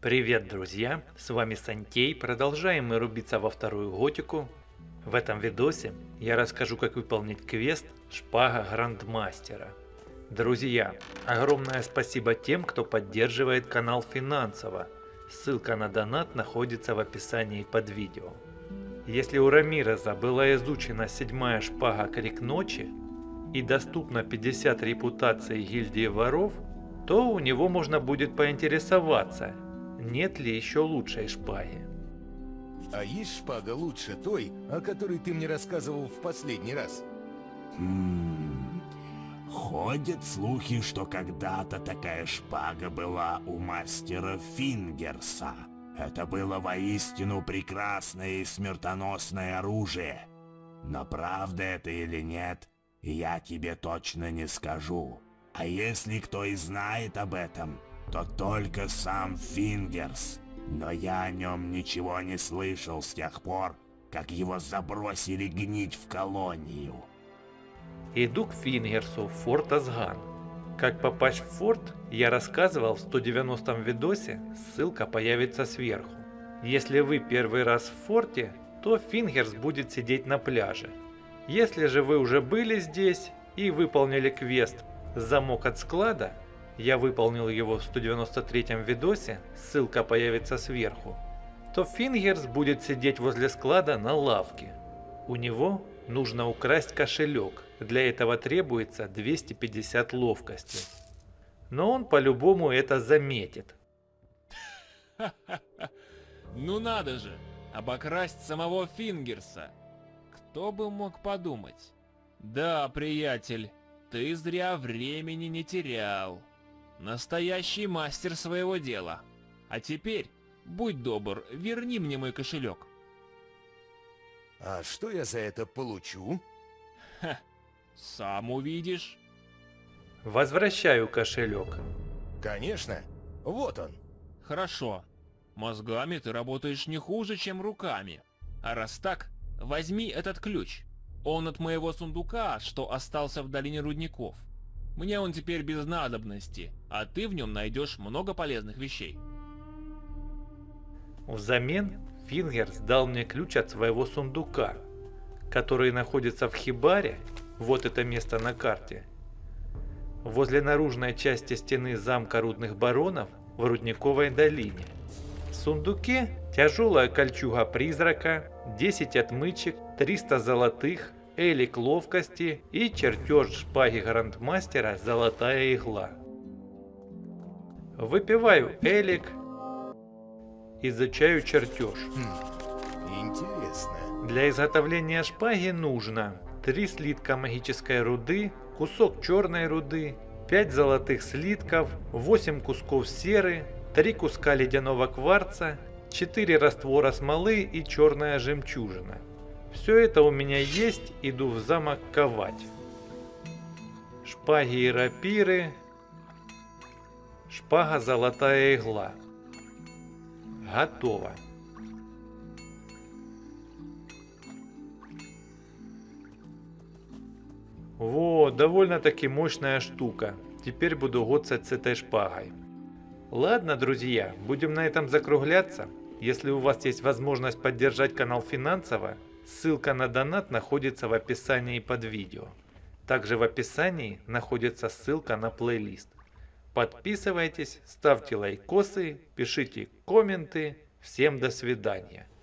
Привет, друзья! С вами Сантей. Продолжаем мы рубиться во вторую готику. В этом видосе я расскажу, как выполнить квест «Шпага Грандмастера». Друзья, огромное спасибо тем, кто поддерживает канал финансово. Ссылка на донат находится в описании под видео. Если у Рамиреза была изучена 7-я шпага Крик Ночи и доступно 50 репутаций гильдии воров, то у него можно будет поинтересоваться, нет ли еще лучшей шпаги. А есть шпага лучше той, о которой ты мне рассказывал в последний раз? Ходят слухи, что когда-то такая шпага была у мастера Фингерса. Это было воистину прекрасное и смертоносное оружие. Но правда это или нет, я тебе точно не скажу. А если кто и знает об этом, то только сам Фингерс. Но я о нем ничего не слышал с тех пор, как его забросили гнить в колонию. Иду к Фингерсу в форт Азган. Как попасть в форт, я рассказывал в 190-м видосе, ссылка появится сверху. Если вы первый раз в форте, то Фингерс будет сидеть на пляже. Если же вы уже были здесь и выполнили квест «Замок от склада», я выполнил его в 193-м видосе, ссылка появится сверху, то Фингерс будет сидеть возле склада на лавке. У него нужно украсть кошелек, для этого требуется 250 ловкости. Но он по-любому это заметит. Ну надо же, обокрасть самого Фингерса. Кто бы мог подумать? Да, приятель, ты зря времени не терял. Настоящий мастер своего дела. А теперь, будь добр, верни мне мой кошелек. А что я за это получу? Ха, сам увидишь. Возвращаю кошелек. Конечно, вот он. Хорошо. Мозгами ты работаешь не хуже, чем руками. А раз так, возьми этот ключ. Он от моего сундука, что остался в долине рудников. Мне он теперь без надобности, а ты в нем найдешь много полезных вещей. Взамен Фингерс дал мне ключ от своего сундука, который находится в хибаре, вот это место на карте, возле наружной части стены замка рудных баронов в Рудниковой долине. В сундуке тяжелая кольчуга призрака, 10 отмычек, 300 золотых, элик ловкости и чертеж шпаги Грандмастера «Золотая игла». Выпиваю элик, изучаю чертеж. Интересно. Для изготовления шпаги нужно 3 слитка магической руды, кусок черной руды, 5 золотых слитков, 8 кусков серы, 3 куска ледяного кварца, 4 раствора смолы и черная жемчужина. Все это у меня есть, иду в замок ковать. Шпаги и рапиры, шпага «Золотая игла». Готово. Вот, довольно-таки мощная штука. Теперь буду гоцать с этой шпагой. Ладно, друзья, будем на этом закругляться. Если у вас есть возможность поддержать канал финансово, ссылка на донат находится в описании под видео. Также в описании находится ссылка на плейлист. Подписывайтесь, ставьте лайкосы, пишите комменты. Всем до свидания.